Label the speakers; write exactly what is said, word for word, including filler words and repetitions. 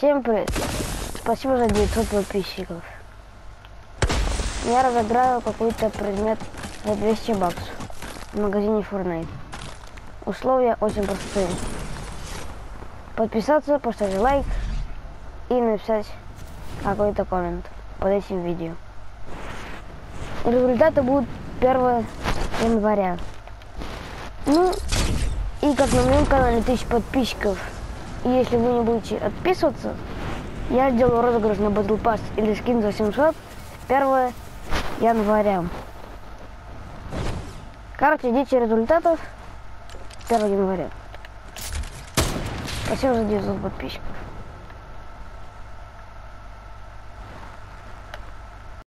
Speaker 1: Всем привет! Спасибо за девятьсот подписчиков. Я разыграю какой-то предмет за двести баксов в магазине Fortnite. Условия очень простые. Подписаться, поставить лайк и написать какой-то коммент под этим видео. Результаты будут первого января. Ну, и как на моем канале тысяча подписчиков, и если вы не будете отписываться, я сделаю розыгрыш на Battle Pass или скин за семьсот первого января. Короче, ждите результатов первого января. Спасибо за девятьсот подписчиков.